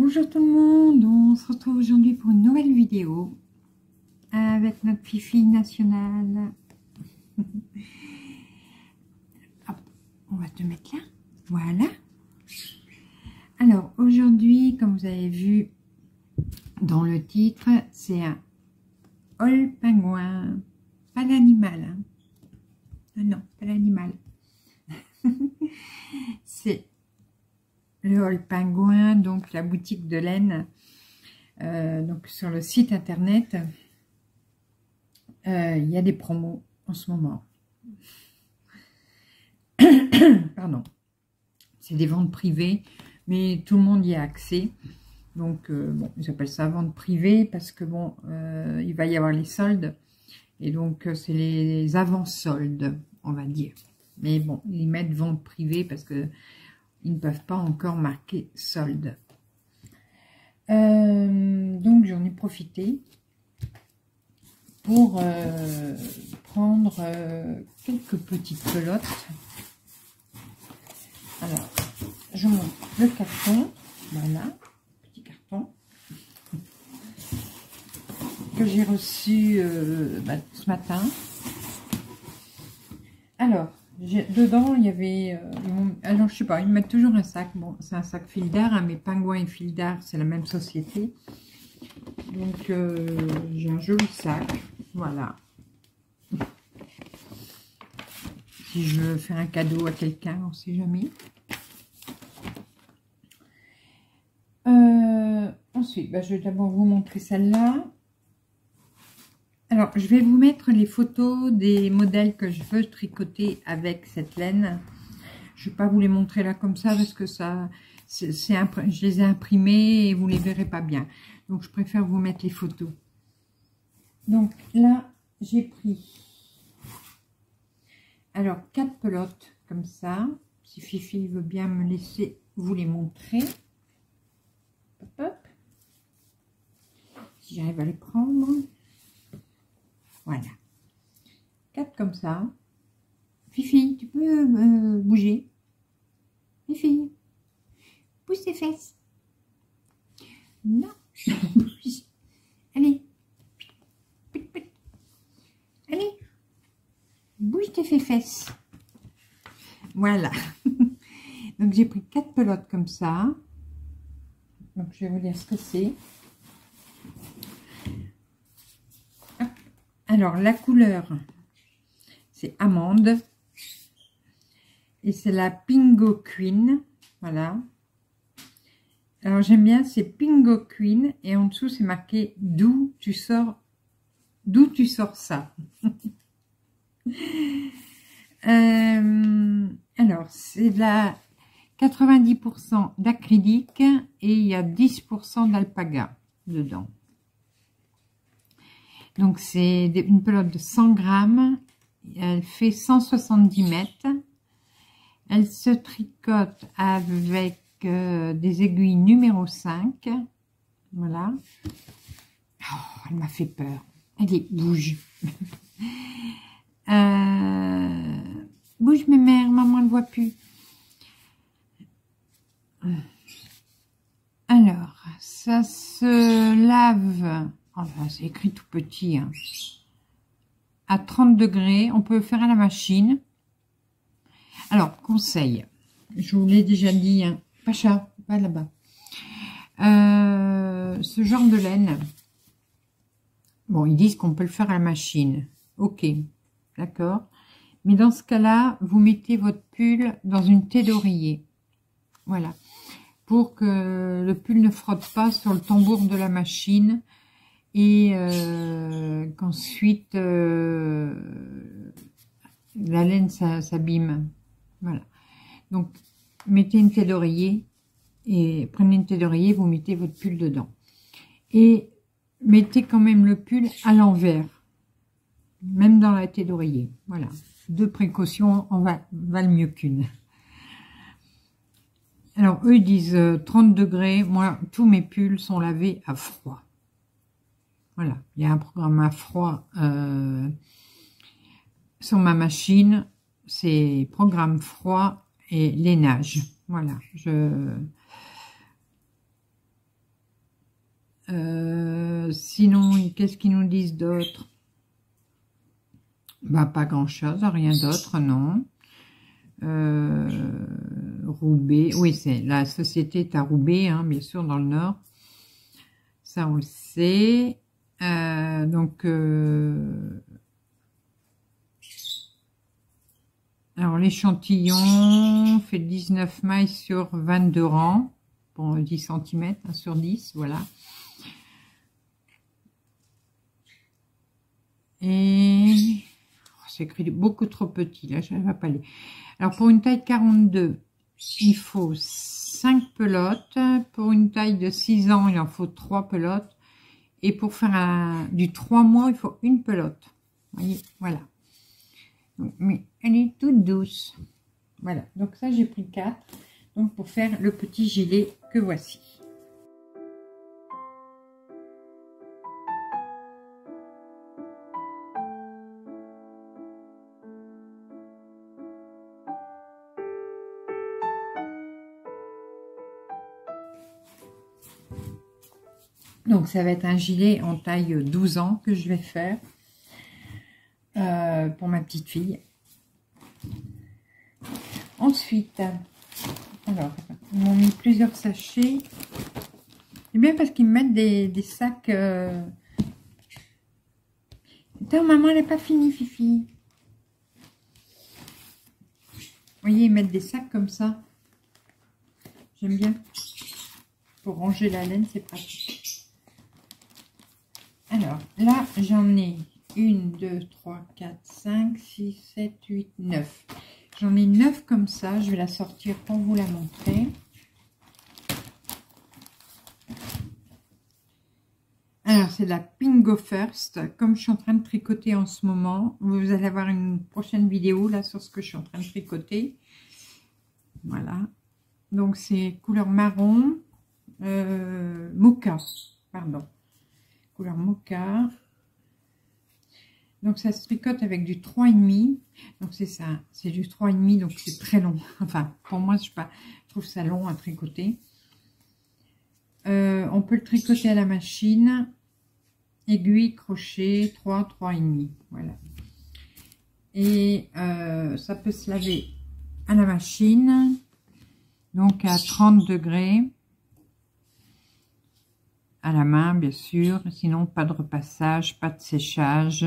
Bonjour tout le monde, on se retrouve aujourd'hui pour une nouvelle vidéo avec notre Fifi nationale. Hop, on va te mettre là, voilà. Alors aujourd'hui, comme vous avez vu dans le titre, c'est un hall pingouin, pas l'animal. Hein. Non, pas l'animal. C'est le hall pingouin, donc la boutique de laine, donc sur le site internet, il y a des promos en ce moment. Pardon, c'est des ventes privées, mais tout le monde y a accès. Donc bon, ils appellent ça vente privée parce que bon, il va y avoir les soldes et donc c'est les avant-soldes, on va dire. Mais bon, ils mettent vente privée parce que ils ne peuvent pas encore marquer solde. Donc j'en ai profité pour prendre quelques petites pelotes. Alors, je montre le carton. Voilà, petit carton que j'ai reçu ce matin. Alors, dedans, il y avait... alors, je sais pas, ils mettent toujours un sac. Bon, c'est un sac fil d'art, hein, mais Pingouin et fil d'art, c'est la même société. Donc, j'ai un joli sac. Voilà. Si je veux faire un cadeau à quelqu'un, on ne sait jamais. Ensuite, je vais d'abord vous montrer celle-là. Alors, je vais vous mettre les photos des modèles que je veux tricoter avec cette laine. Je ne vais pas vous les montrer là comme ça parce que ça, je les ai imprimés et vous ne les verrez pas bien. Donc, je préfère vous mettre les photos. Donc là, j'ai pris alors 4 pelotes comme ça. Si Fifi veut bien me laisser vous les montrer. Hop, hop. Si j'arrive à les prendre. Voilà. 4 comme ça. Fifi, tu peux bouger. Fifi, pousse tes fesses. Non. Allez. Allez. Bouge tes fesses. Voilà. Donc j'ai pris 4 pelotes comme ça. Donc je vais vous dire ce que c'est. Alors, la couleur, c'est amande. Et c'est la Pingo Queen. Voilà. Alors, j'aime bien, c'est Pingo Queen. Et en dessous, c'est marqué d'où tu sors ça. Alors, c'est de la 90% d'acrylique et il y a 10% d'alpaga dedans. Donc, c'est une pelote de 100 grammes. Elle fait 170 mètres. Elle se tricote avec des aiguilles numéro 5. Voilà. Oh, elle m'a fait peur. Allez, bouge. Bouge, mes mères. Maman ne voit plus. Alors, ça se lave... Enfin, c'est écrit tout petit. Hein. À 30 degrés, on peut le faire à la machine. Alors, conseil. Je vous l'ai déjà dit. Hein. Pacha, va là-bas. Ce genre de laine. Bon, ils disent qu'on peut le faire à la machine. Ok, d'accord. Mais dans ce cas-là, vous mettez votre pull dans une thé d'oreiller. Voilà. Pour que le pull ne frotte pas sur le tambour de la machine. Et qu'ensuite la laine s'abîme. Voilà. Donc mettez une thé d'oreiller et prenez une thé d'oreiller, vous mettez votre pull dedans. Et mettez quand même le pull à l'envers, même dans la thé d'oreiller. Voilà. 2 précautions valent mieux qu'une. Alors eux ils disent 30 degrés. Moi, tous mes pulls sont lavés à froid. Voilà, il y a un programme à froid sur ma machine, c'est programme froid et lainage. Voilà, Sinon, qu'est-ce qu'ils nous disent d'autre? Bah, pas grand-chose, rien d'autre, non. Roubaix, oui, c'est la société est à Roubaix, hein, bien sûr, dans le Nord. Ça, on le sait. Donc, alors l'échantillon fait 19 mailles sur 22 rangs, pour 10 cm, hein, sur 10, voilà. Et c'est écrit beaucoup trop petit, là, je ne vais pas aller. Alors, pour une taille 42, il faut 5 pelotes. Pour une taille de 6 ans, il en faut 3 pelotes. Et pour faire du 3 mois, il faut une pelote. Vous voyez, voilà. Donc, mais elle est toute douce. Voilà, donc ça, j'ai pris 4. Donc, pour faire le petit gilet que voici. Donc, ça va être un gilet en taille 12 ans que je vais faire pour ma petite fille. Ensuite, alors, ils m'ont mis plusieurs sachets. C'est bien parce qu'ils me mettent des sacs. Attends, maman, elle n'est pas finie, Fifi. Vous voyez, ils mettent des sacs comme ça. J'aime bien. Pour ranger la laine, c'est pratique. Alors, là, j'en ai 1, 2, 3, 4, 5, 6, 7, 8, 9. J'en ai 9 comme ça. Je vais la sortir pour vous la montrer. Alors, c'est de la Pingo First. Comme je suis en train de tricoter en ce moment, vous allez avoir une prochaine vidéo là sur ce que je suis en train de tricoter. Voilà. Donc, c'est couleur marron, mocha, pardon. Couleur mocha. Donc, ça se tricote avec du 3,5. Donc, c'est ça. C'est du 3,5, donc c'est très long. Enfin, pour moi, je trouve ça long à tricoter. On peut le tricoter à la machine. Aiguille, crochet, 3, 3,5. Voilà. Et ça peut se laver à la machine. Donc, à 30 degrés. À la main, bien sûr. Sinon, pas de repassage, pas de séchage.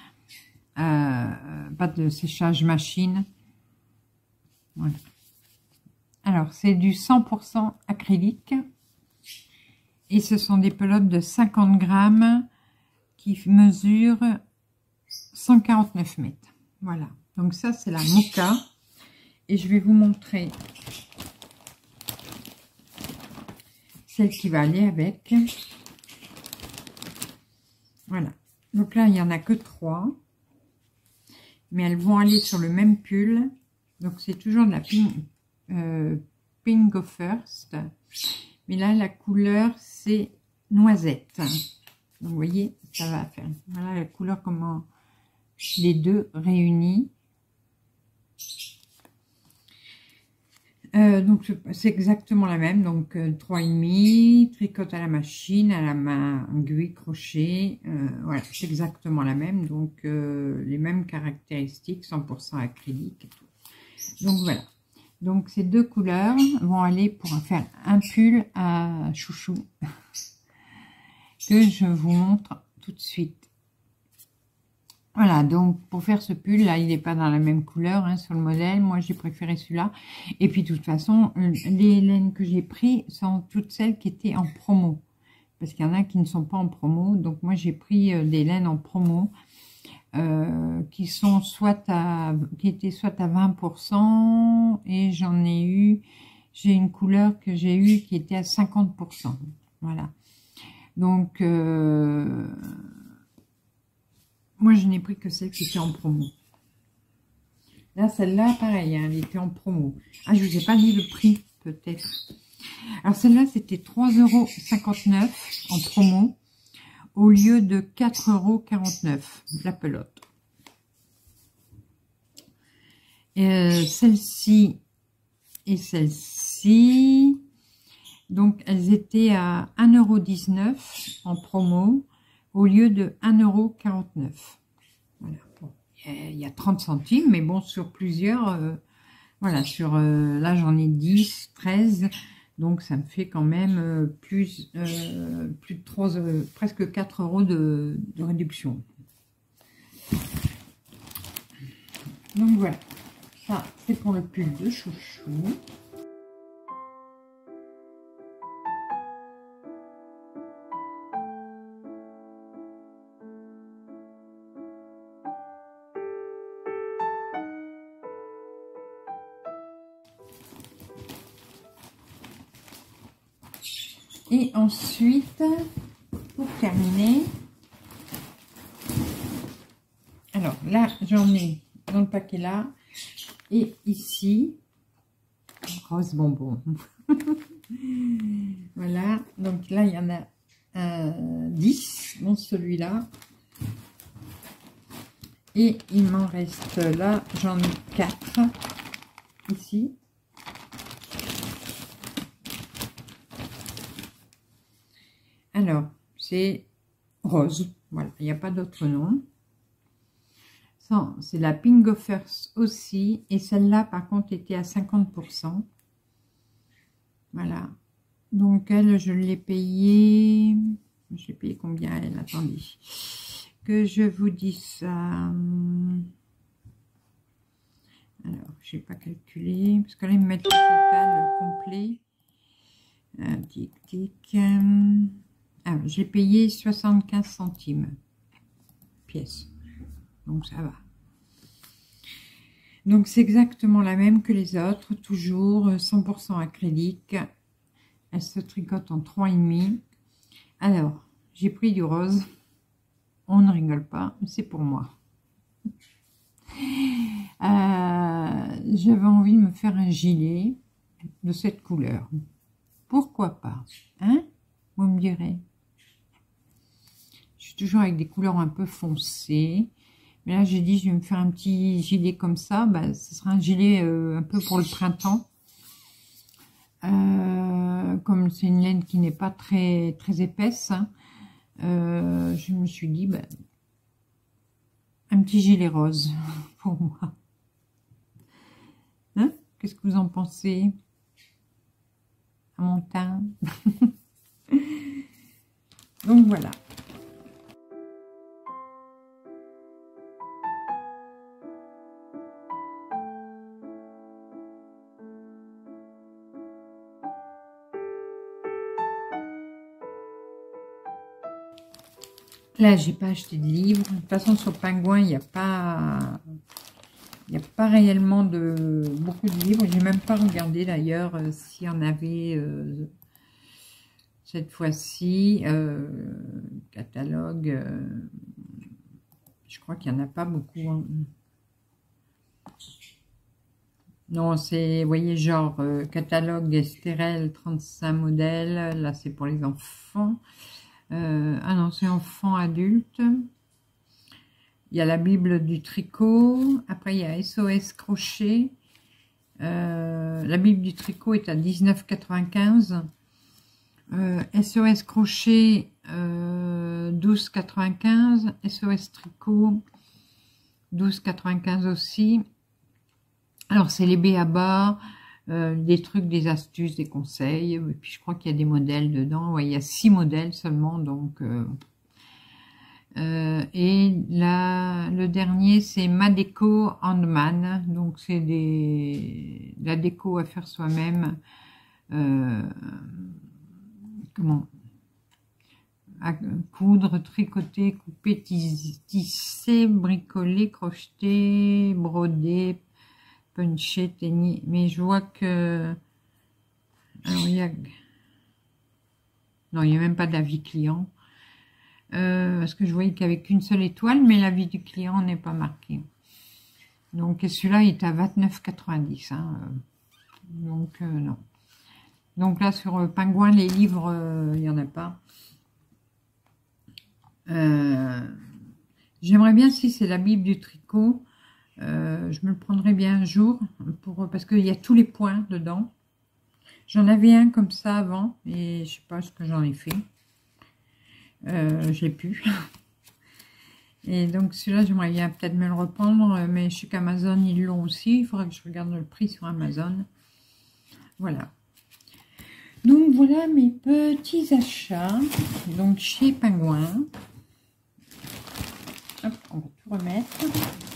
Pas de séchage machine. Voilà. Alors, c'est du 100% acrylique. Et ce sont des pelotes de 50 grammes qui mesurent 149 mètres. Voilà. Donc ça, c'est la mocha. Et je vais vous montrer celle qui va aller avec. Voilà. Donc là, il n'y en a que 3. Mais elles vont aller sur le même pull. Donc c'est toujours de la Pingo First. Mais là, la couleur, c'est noisette. Donc, vous voyez, ça va faire. Voilà la couleur, comment les deux réunis. Donc, c'est exactement la même. Donc, 3,5, tricote à la machine, à la main, aiguille, crochet. Voilà, c'est exactement la même. Donc, les mêmes caractéristiques, 100% acrylique et tout. Donc, voilà. Donc, ces deux couleurs vont aller pour faire un pull à chouchou que je vous montre tout de suite. Voilà, donc pour faire ce pull, là, il n'est pas dans la même couleur hein, sur le modèle. Moi, j'ai préféré celui-là. Et puis, de toute façon, les laines que j'ai pris sont toutes celles qui étaient en promo. Parce qu'il y en a qui ne sont pas en promo. Donc, moi, j'ai pris des laines en promo. Qui sont qui étaient soit à 20% et j'en ai eu, j'ai une couleur que j'ai eue qui était à 50%. Voilà. Donc, moi, je n'ai pris que celle qui était en promo. Là, celle-là, pareil, hein, elle était en promo. Ah, je vous ai pas dit le prix, peut-être. Alors, celle-là, c'était 3,59 € en promo, au lieu de 4,49 € la pelote. Celle-ci et celle-ci, Donc, elles étaient à 1,19 € en promo au lieu de 1,49 €. Voilà. Bon, il y a 30 centimes, mais bon, sur plusieurs, voilà, là j'en ai 10, 13, donc ça me fait quand même plus de 3, presque 4 € de réduction. Donc voilà, ça c'est pour le pull de chouchou. Et ensuite, pour terminer, alors là, j'en ai dans le paquet là, et ici, rose bonbon. Voilà, donc là, il y en a 10 dans celui-là. Et il m'en reste là, j'en ai 4 ici. Alors, c'est rose, voilà, il n'y a pas d'autre nom. C'est la Pink Gophers aussi, et celle-là, par contre, était à 50%. Voilà, donc elle, je l'ai payée, combien elle, attendez, que je vous dis ça. Alors, je n'ai pas calculé, parce que là, ils me mettent le total complet. Tic, tic. Ah, j'ai payé 75 centimes pièce, donc ça va. Donc c'est exactement la même que les autres, toujours 100% acrylique. Elle se tricote en 3,5. Alors, j'ai pris du rose. On ne rigole pas, c'est pour moi. J'avais envie de me faire un gilet de cette couleur. Pourquoi pas, hein? Vous me direz. Je suis toujours avec des couleurs un peu foncées. Mais là, j'ai dit, je vais me faire un petit gilet comme ça. Bah, ce sera un gilet un peu pour le printemps. Comme c'est une laine qui n'est pas très épaisse, hein, je me suis dit, bah, un petit gilet rose pour moi. Hein? Qu'est-ce que vous en pensez? À mon teint. Donc voilà. Là, j'ai pas acheté de livres. De toute façon, sur Penguin, il n'y a pas réellement beaucoup de livres. J'ai même pas regardé d'ailleurs s'il y en avait cette fois-ci. Catalogue. Je crois qu'il n'y en a pas beaucoup. Hein. Non, c'est, vous voyez, genre catalogue Estérel, 35 modèles. Là, c'est pour les enfants. Ah non, c'est enfants adultes. Il y a la Bible du tricot. Après, il y a SOS crochet. La Bible du tricot est à 19,95 €. SOS crochet, 12,95 €. SOS tricot, 12,95 € aussi. Alors, c'est les b.a.-ba, des trucs, des astuces, des conseils. Et puis, je crois qu'il y a des modèles dedans. Ouais, il y a 6 modèles seulement. Donc, et là, le dernier, c'est Ma Déco Handman. Donc, c'est la déco à faire soi-même. Comment? À coudre, tricoter, couper, tisser, bricoler, crocheter, broder, puncher, teigner. Mais je vois que... Alors, non, il n'y a même pas d'avis client. Parce que je voyais qu'il n'y avait qu'une seule étoile, mais l'avis du client n'est pas marqué. Donc, celui-là, il est à 29,90 €. Hein. Donc, non. Donc là, sur Penguin, les livres, il n'y en a pas. J'aimerais bien, si c'est la Bible du tricot, je me le prendrais bien un jour, parce qu'il y a tous les points dedans. J'en avais un comme ça avant, et je sais pas ce que j'en ai fait. J'ai pu. Et donc celui-là, j'aimerais bien peut-être me le reprendre, mais je sais qu'Amazon, ils l'ont aussi. Il faudra que je regarde le prix sur Amazon. Voilà. Donc voilà mes petits achats. Donc chez Penguin. Hop, on va tout remettre.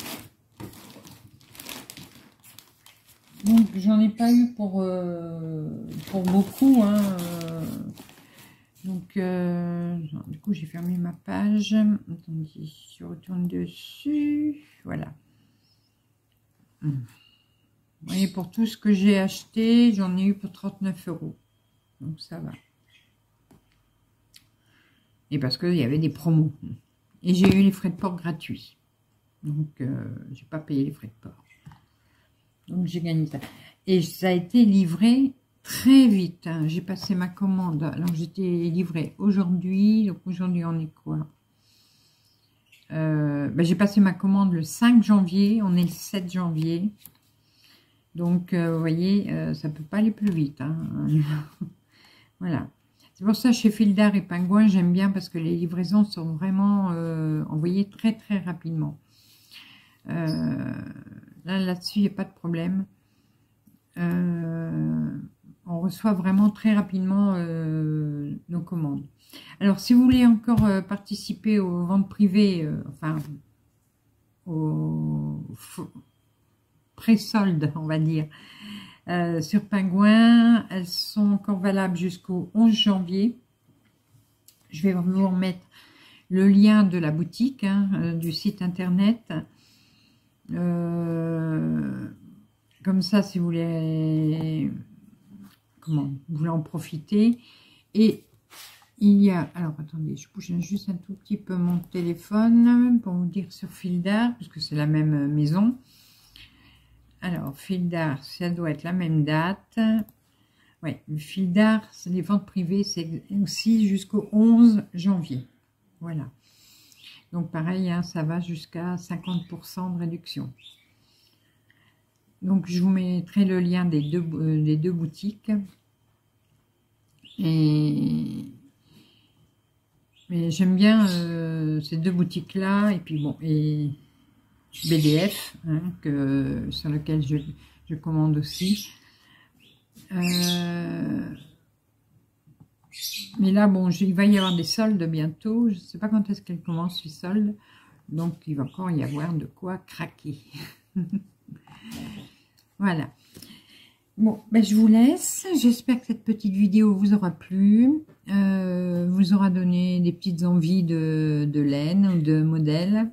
Donc j'en ai pas eu pour beaucoup. Hein, donc du coup j'ai fermé ma page. Attendez, je retourne dessus. Voilà. Vous voyez, pour tout ce que j'ai acheté, j'en ai eu pour 39 €. Donc ça va. Et parce qu'il y avait des promos. Et j'ai eu les frais de port gratuits. Donc j'ai pas payé les frais de port. Donc j'ai gagné ça. Et ça a été livré très vite. Hein. J'ai passé ma commande. Alors j'étais livrée aujourd'hui. Donc aujourd'hui on est quoi? J'ai passé ma commande le 5 janvier. On est le 7 janvier. Donc vous voyez, ça peut pas aller plus vite. Hein. Voilà. C'est pour ça chez Fildar et Penguin, j'aime bien parce que les livraisons sont vraiment envoyées très très rapidement. Là-dessus, il n'y a pas de problème. On reçoit vraiment très rapidement nos commandes. Alors, si vous voulez encore participer aux ventes privées, enfin, aux pré-soldes, on va dire, sur Penguin, elles sont encore valables jusqu'au 11 janvier. Je vais vous remettre le lien de la boutique, hein, du site internet. Comme ça, si vous voulez, vous voulez en profiter. Et il y a, alors attendez, je bouge juste un tout petit peu mon téléphone pour vous dire sur Fildar, parce que c'est la même maison. Alors, Fildar, ça doit être la même date. Oui, Fildar, les ventes privées, c'est aussi jusqu'au 11 janvier. Voilà. Donc pareil, hein, ça va jusqu'à 50% de réduction. Donc je vous mettrai le lien des deux boutiques. Mais j'aime bien ces deux boutiques-là. Et puis bon, et BDF, hein, sur lequel je commande aussi. Mais là, bon, il va y avoir des soldes bientôt. Je ne sais pas quand est-ce qu'elles commencent les soldes. Donc, il va encore y avoir de quoi craquer. Voilà. Bon, ben, je vous laisse. J'espère que cette petite vidéo vous aura plu. Vous aura donné des petites envies de laine ou de modèles.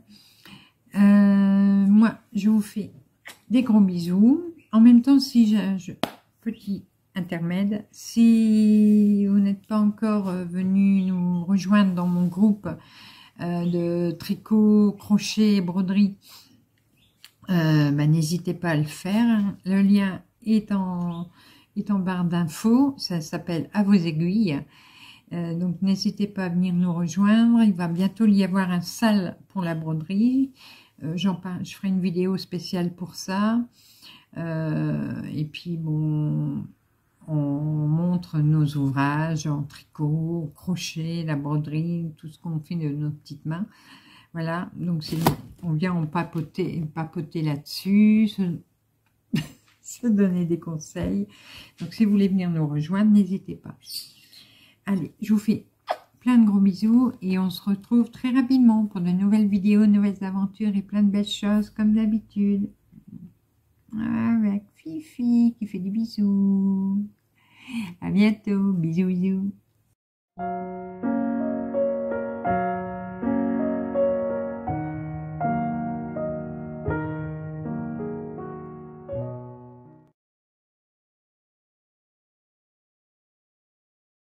Moi, je vous fais des gros bisous. En même temps, si petit intermède, si vous n'êtes pas encore venu nous rejoindre dans mon groupe de tricot, crochet, broderie, n'hésitez pas à le faire. Le lien est en barre d'infos. Ça s'appelle À vos aiguilles. Donc n'hésitez pas à venir nous rejoindre. Il va bientôt y avoir un salle pour la broderie. Je ferai une vidéo spéciale pour ça. Et puis bon, on montre nos ouvrages en tricot, au crochet, la broderie, tout ce qu'on fait de nos petites mains. Voilà, donc on vient papoter là-dessus, se donner des conseils. Donc si vous voulez venir nous rejoindre, n'hésitez pas. Allez, je vous fais plein de gros bisous et on se retrouve très rapidement pour de nouvelles vidéos, nouvelles aventures et plein de belles choses comme d'habitude. Avec Fifi qui fait des bisous. À bientôt, bisous bisous.